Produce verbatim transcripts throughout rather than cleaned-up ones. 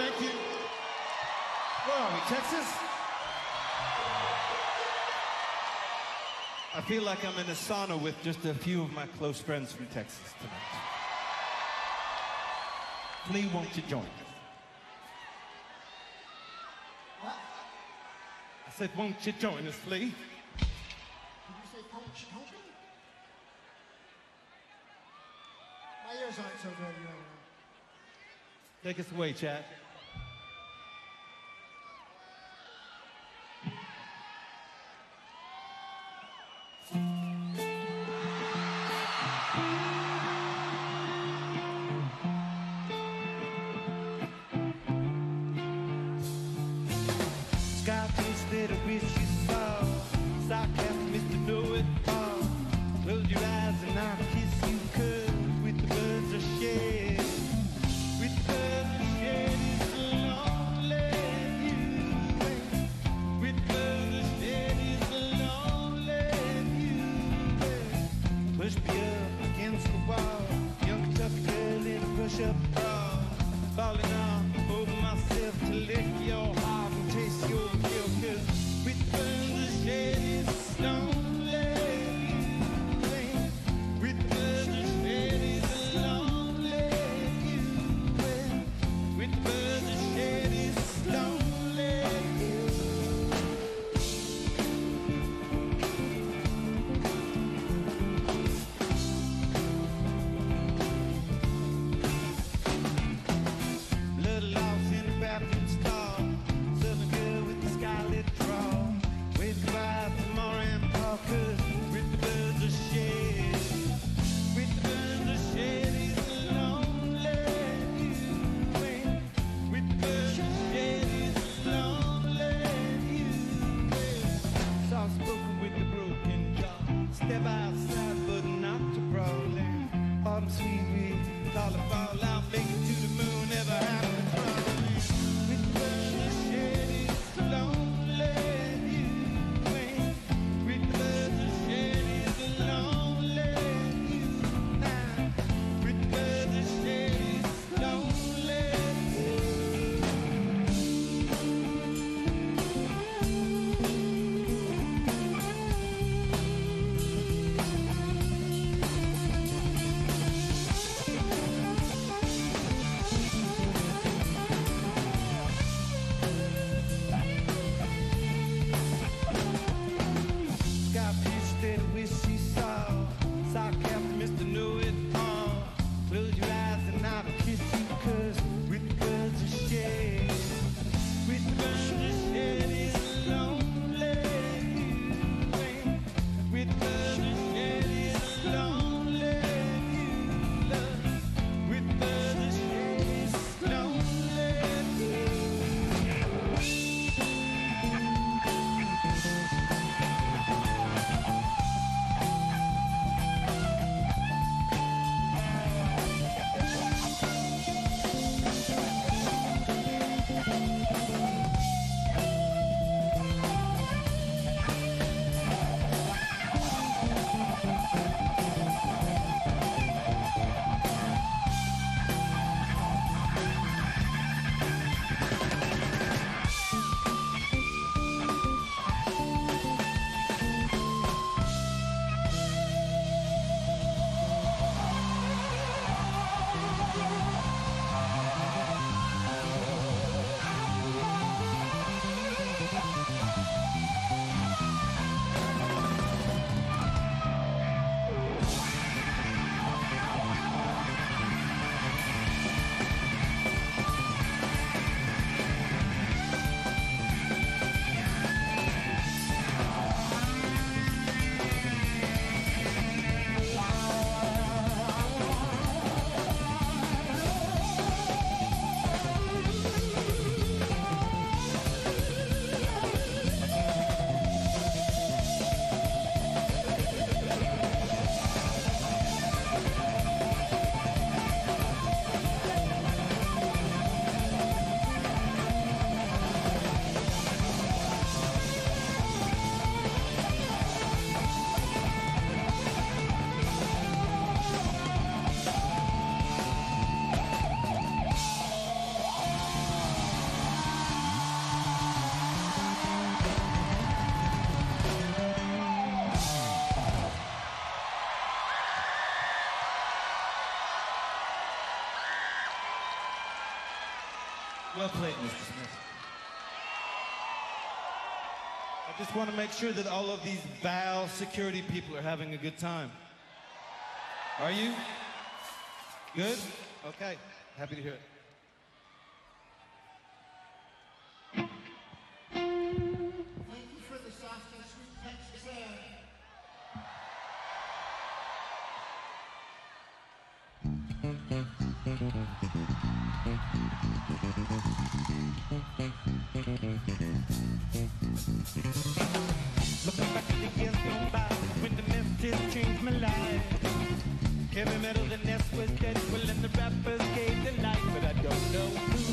thank you. Where are we, Texas? I feel like I'm in a sauna with just a few of my close friends from Texas tonight. Flea, won't you join us? What? I said, won't you join us, Flea? Did you say coach Hogan? My ears aren't so good right now. Take us away, Chad. Sky that I wish you saw. Sarcasm, Mister Know-It-All. Close your eyes and I'll kiss you, 'cause with the birds are shed. With the birds are shed, it's a lonely view. With the birds are shed, it's a lonely view. Push me up against the wall. Young tough girl in a push-up bra. Falling off over myself to lick your heart and taste your guilt. 'Cause with the birds are shed, it's a lonely view. With the birds are shed, it's a lonely view. With the birds are shed, it's a lonely view. Blood loss in the bathroom stall. Southern girl with the scarlet draw. Wave goodbye to Mara and Paul, 'cause with the birds are shed. With the birds are shed, it's a lonely view. With the birds are shed, it's a lonely view. Soft spoken with the broken jaw. Step outside, but not to brawling. Autumn sweet wind, call it fall out, make it to the moon, never happen crawling. With the birds are shed, it's a lonely view. With the birds are shed, it's a lonely view now. With the birds are shed, it's a lonely view. Well played, Mister Smith. I just want to make sure that all of these Val security people are having a good time. Are you? Good? Okay. Happy to hear it. Thank you for the soft and sweet Texas air. Looking back at the years gone by, when the message changed my life. Heavy metal, the nest was dead, well, and the rappers gave the light, but I don't know who.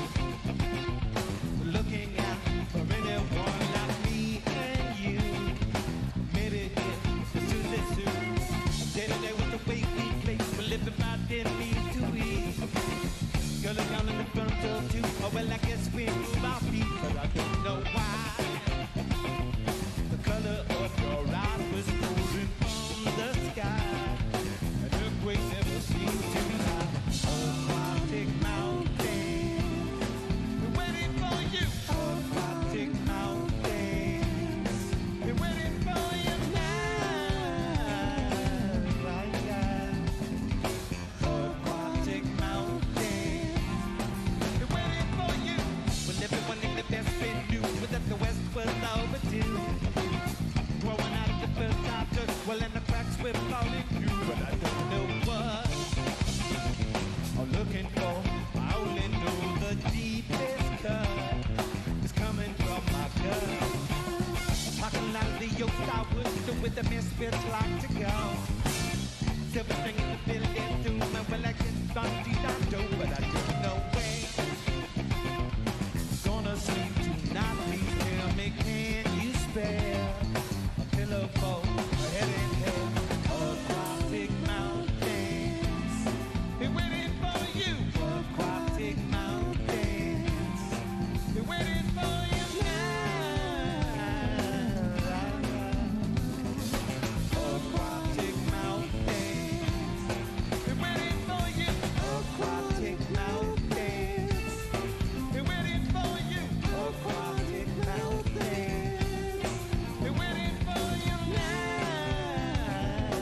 Looking out for anyone like me and you. Maybe it's the Susie Sue. Day to day with the way we play, we're living by their means to eat. Girl, I'm down in the front of two. Oh, well, I guess we move our feet, but I don't know why. The color of your eyes was golden from the sky. An earthquake never seemed to lie. Aquatic mountains, we're waiting for you. Aquatic mountains, we're waiting for you now. Right now. Aquatic mountains, we're waiting for you. Well, everyone in the best been knew that the West was overdue. Growing out of the first chapter, well, and the cracks we're falling through, but I don't know what I'm looking for. I only know the deepest cut is coming from my gut. Talking out of the yoke, I would do with the misfits like to go. Silver string in the building, doom, and well, I just don't do that, dope, but I don't know where. Gonna sleep tonight, please tell me, can you spare a pillow for a head and head? Aquatic mountains, they're waiting for you. Aquatic mountains, they're waiting for you now. Aquatic mountains, they're waiting for you. Aquatic mountains, they're waiting for you. Aquatic mountains, they're waiting for you now.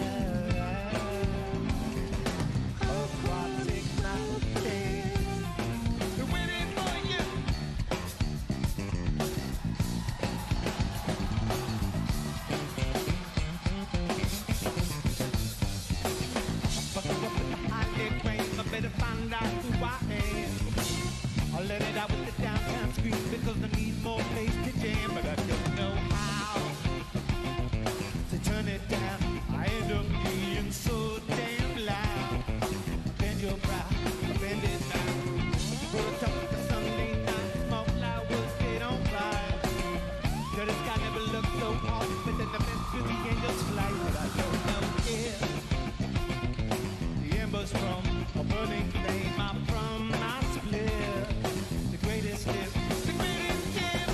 Aquatic mountains, they're waiting for you. Fuck up with the high-tech brain, I better find out who I am. I'll let it out with the downtown scream because I need more place to jam, but I don't know how to turn it down. I end up being so damn loud. Bend your brow, bend it now. For the top of the Sunday night, small flowers, they don't fly. Girl, the sky never looked so hard, but then the mess with the angels fly, but I don't know if the embers from a burning flame are from my split. The greatest gift, the greatest gift.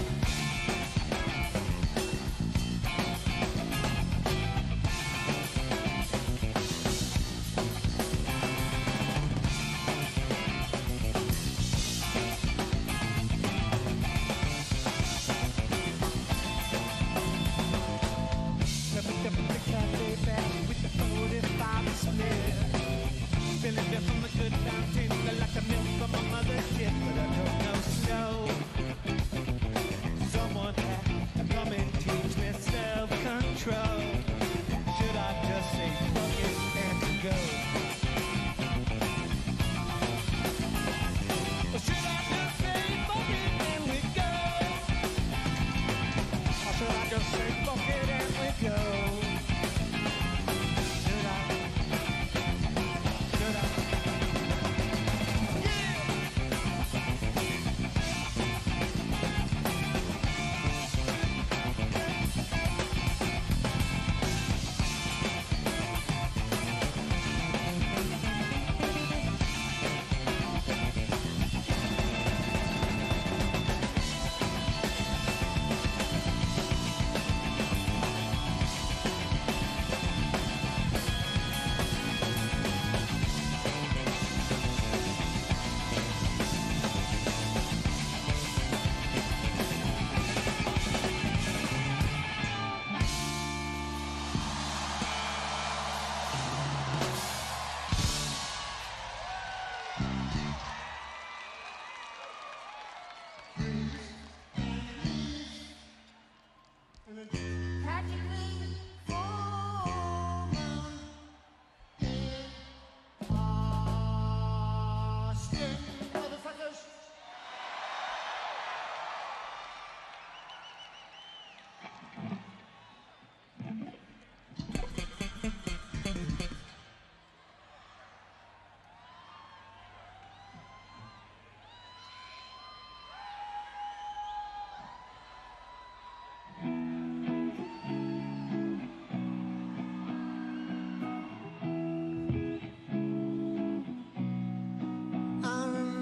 Step a step in the cafe back with the forty-five split. Feeling it from a good fountain, like a milk from a mother's kid, but I don't know slow. Someone had to come and teach me self-control. Should I just say fuck it and go? Or should I just say fuck it and we go? Or should I just say fuck it and we go? Should I? Should I? again, motherfuckers. I remember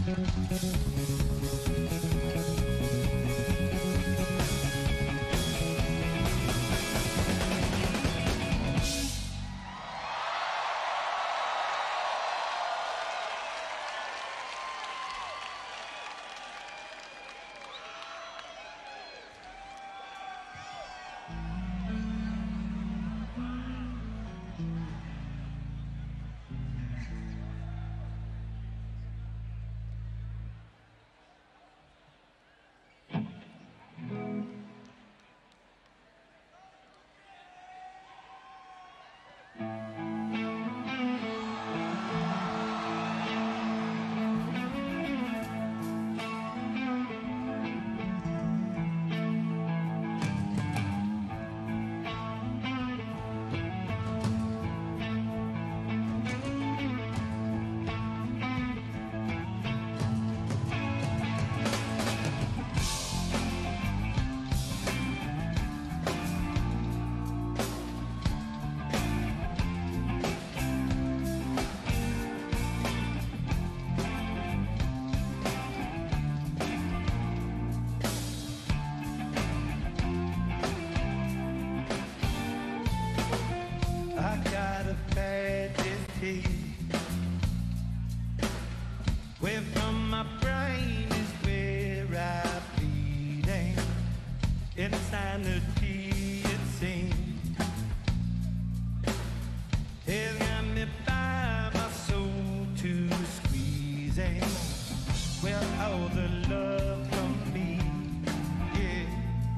Where from my brain is where I bleeding. Insanity it seems has got me by my soul to squeezing. Well, all the love from me, yeah.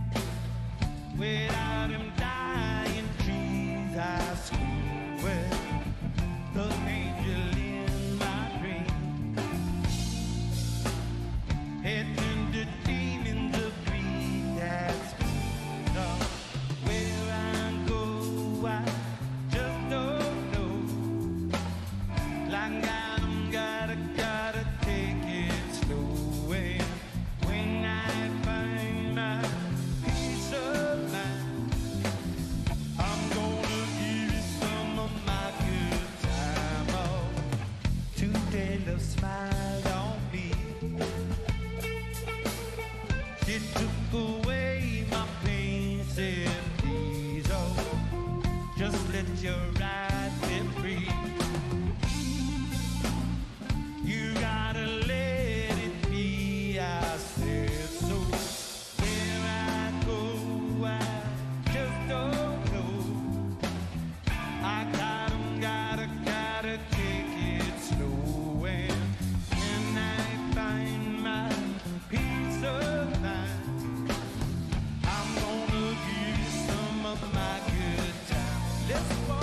Without him dying trees I scream. Well, the angel in my dream had turned to demons of greed. That's not where I go. I just don't know. Like I don't gotta, gotta take it slow. And when I find my peace of mind, I'm gonna give you some of my good time. Oh, today love smiled on me. She took away my pain, said please, oh, just let your eyes be free. You gotta let it be, I said so. Where I go, I just don't know. I gotta, gotta, gotta take it slow. And when I find my peace of mind, I'm gonna give you some of my good time. Let's walk.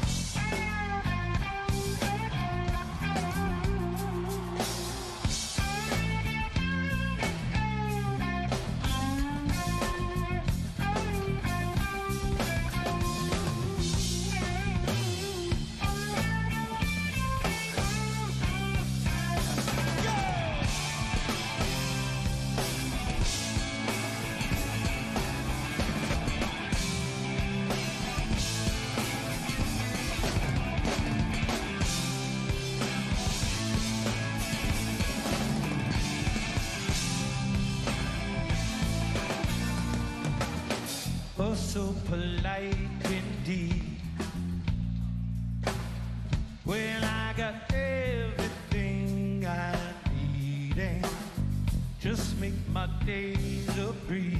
Oh, so polite indeed. Well, I got everything I need, and just make my days a breeze,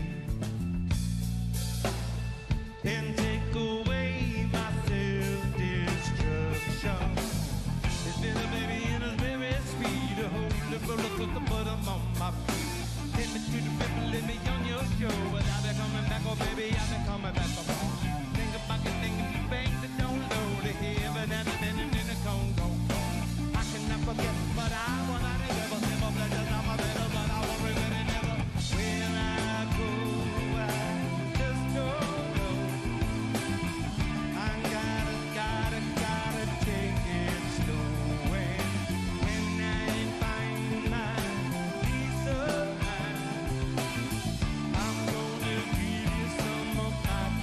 and take away my self-destruction. It's been a baby and it's very sweet. Oh, look, look, look, the bottom on my feet. Take me to the river, let me on your show. But I'll be coming back, oh baby, I'll be coming back. Oh, think about it, thinking the bank that don't load it here, but then and then and then the Congo. I cannot forget, but I wanna never, never pleasures. I'm a better, but I won't regret it never. Where I go, I just don't know. I gotta, gotta, gotta take it slow. And when I find my peace of mind, I'm gonna give you some of my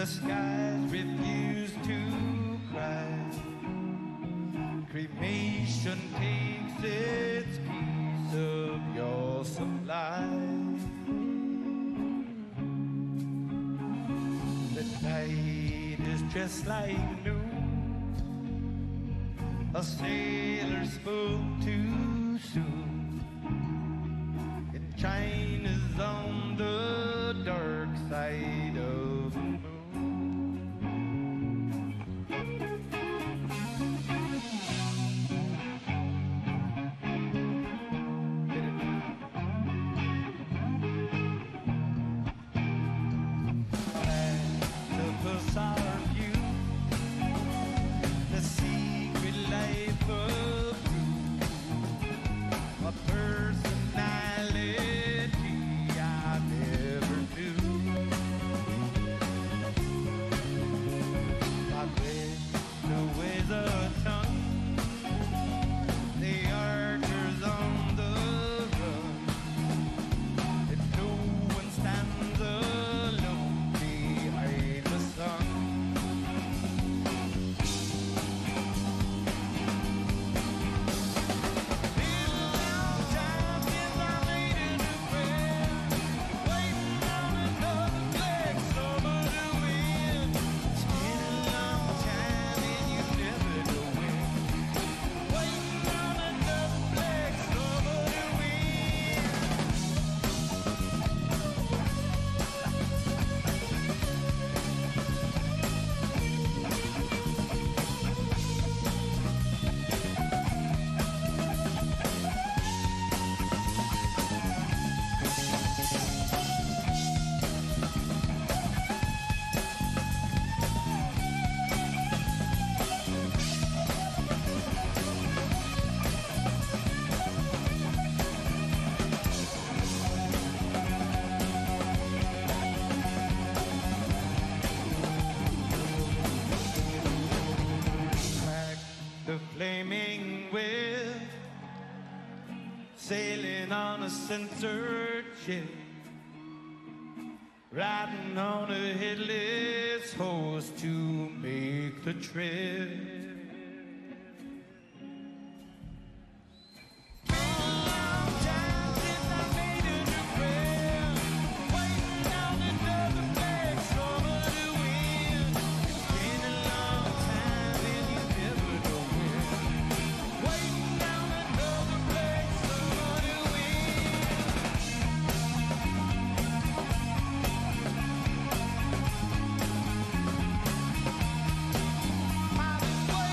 the skies refuse to cry. Cremation takes its piece of your supply. The night is just like noon. A sailor spoke too soon. And China's on the dark side of the moon. Flaming with sailing on a censored ship, riding on a headless horse to make the trip. Wait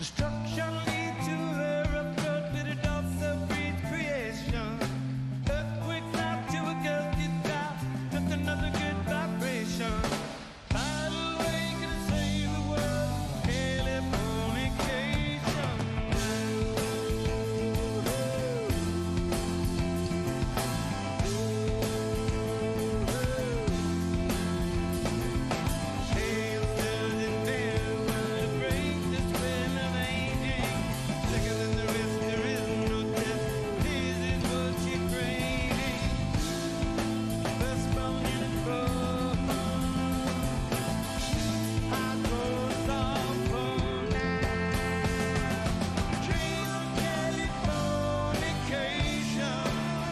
Destruction leads to her upward, but it also breeds creation. Earthquakes out to a girl gets out, just another good vibration. Tidal wave can save the world, Californication. Hail still in there, but to break the spell of aging. Thicker than the rest, there is no test. This is what you're craving. First bone in the throat. I go soft for now. Dream of Californication.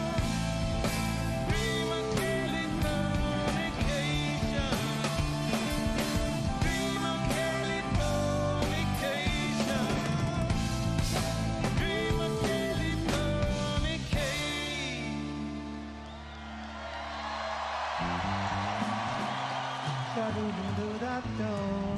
Dream of Californication. Dream of Californication. Dream of Californication. Sha-do-do-do-da-do.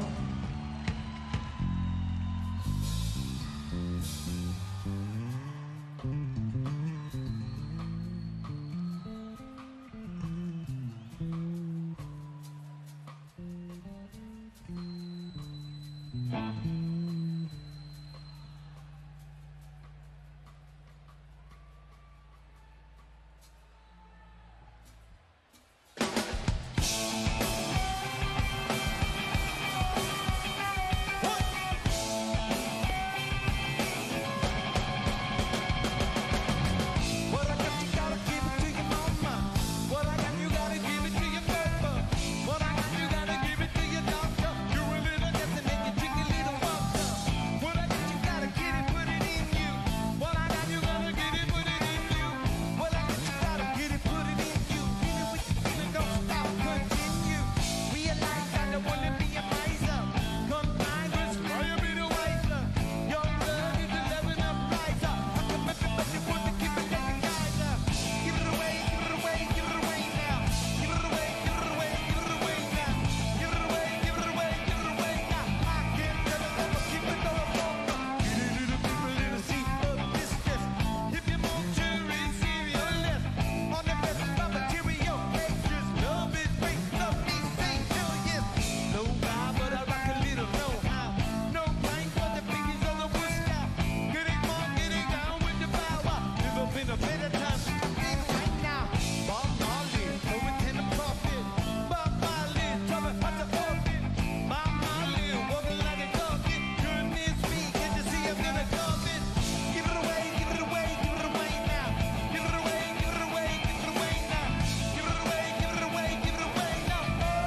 What I got, you gotta give it to your mama. What I got, you gotta give it to your papa. What I got, you gotta give it to your doctor. You're a little just to make you drink a little water. What I got, you gotta get it, put it in you. What I got, you gotta get it, put it in you. What I got, you gotta get it, put it in you. Get it with the feeling, don't stop, continue. Realize I don't wanna be a miser. Come Congress, try a bit wiser. Young blood is a level up riser. I can make it, but you want to keep it like a geyser. Give it away, give it away, give it away now. Give it away, give it away, give it away now. Give it away, give it away, give it away now. I can't tell it, I'ma keep it going longer. Get it to the people in the seat of distress. If you want to receive your left on the best of material extras, love is free, love is safe, hell yes. No vibe, but I rock a little know-how. No plank for the biggies of the Wood Scout. Getting more, getting down with the power. Live up in a better time, in right now. Bob Marley, so we tend to profit. Bob Marley, trouble hot to orbit. Bob Marley, walking like a coffin. Goodness me, can't you see I'm gonna come in? Give it away, give it away, give it away now. Give it away, give it away, give it away now. Give it away, give it away, give it away now.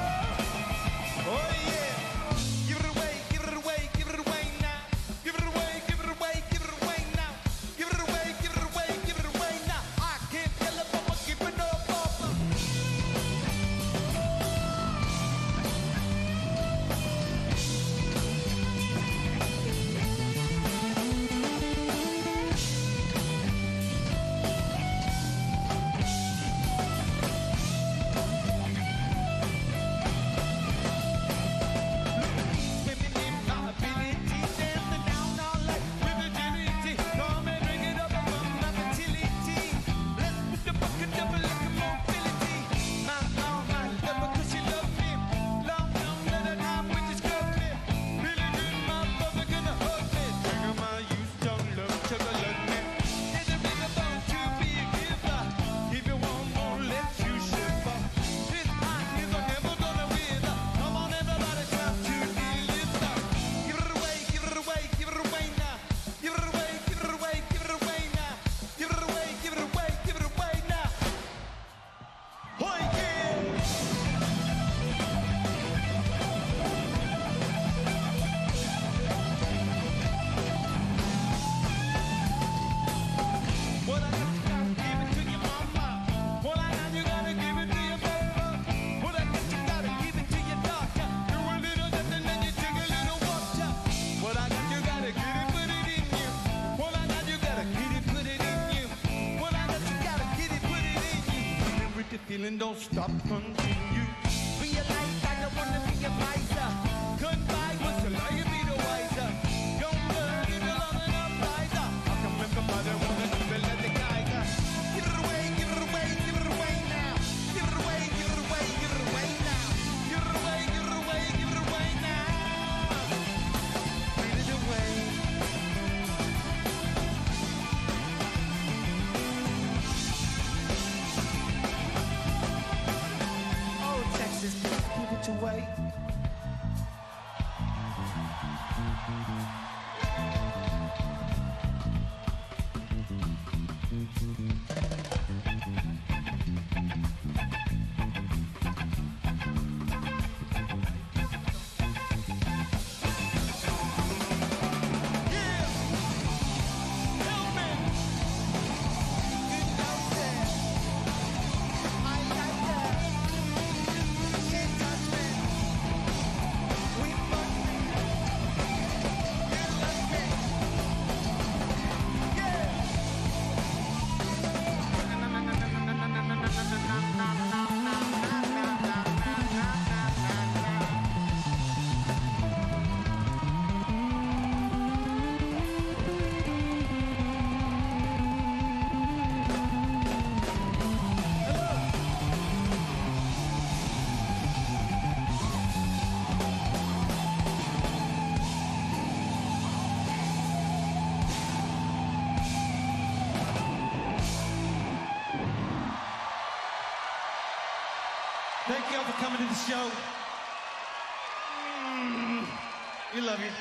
Oh, oh yeah. Give it away, give it away, give it away now. Give it away, give it away, give it away now. Give it away, give it away, give it away now. I can't tell if I'ma keep it up, up. Swimming in my ability, dancing down all night with agility. Come and bring it up above my fertility. Let's put the bucket double like a mobility. My long, my lover, cause she loves me. Long, long, let her time with this girl me. Really good, my brother gonna hug me. Trigger my youth, young love, chocolate me. There's a bigger bone to be a giver. If you want more, let you shiver. This hot is never gonna wither. Come on, everybody, time to deliver. Give it away, give it away, give it away now. Give it away, give it away, give it away now. Give it away, give it away, give it away now. Oh yeah. What I got, you gotta give it to your mama. What I got, you gotta give it to your papa. What I got, you gotta give it to your doctor. Do a little nothing, then you take a little water. What I got, you gotta get it, put it in you. What I got, you gotta get it, put it in you. What I got, you gotta get it, put it in you. Feeling with the feeling, don't stop, continue. Realize I don't wanna be a miser. Goodbye was a lie, you be the wiser. Young blood Thank you all for coming to the show. Mm, we love you.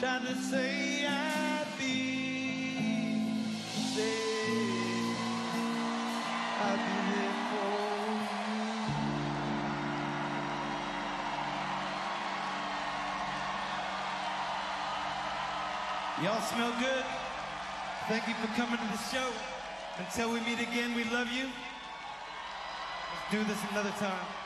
Tried to say I'd be there, I'd be there for you. Y'all smell good. Thank you for coming to the show. Until we meet again, we love you. Let's do this another time.